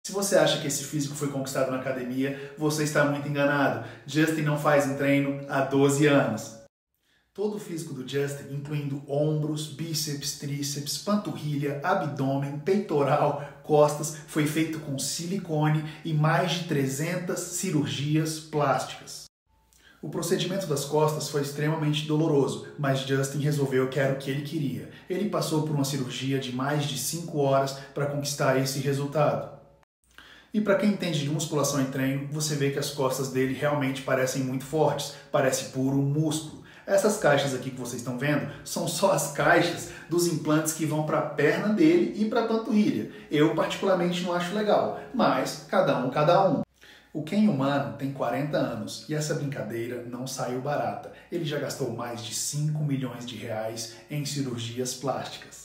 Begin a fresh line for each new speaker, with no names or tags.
Se você acha que esse físico foi conquistado na academia, você está muito enganado. Justin não faz um treino há 12 anos. Todo o físico do Justin, incluindo ombros, bíceps, tríceps, panturrilha, abdômen, peitoral, costas, foi feito com silicone e mais de 300 cirurgias plásticas. O procedimento das costas foi extremamente doloroso, mas Justin resolveu que era o que ele queria. Ele passou por uma cirurgia de mais de 5 horas para conquistar esse resultado. E para quem entende de musculação e treino, você vê que as costas dele realmente parecem muito fortes, parece puro músculo. Essas caixas aqui que vocês estão vendo são só as caixas dos implantes que vão para a perna dele e para a panturrilha. Eu particularmente não acho legal, mas cada um, cada um. O Ken humano tem 40 anos e essa brincadeira não saiu barata. Ele já gastou mais de 5 milhões de reais em cirurgias plásticas.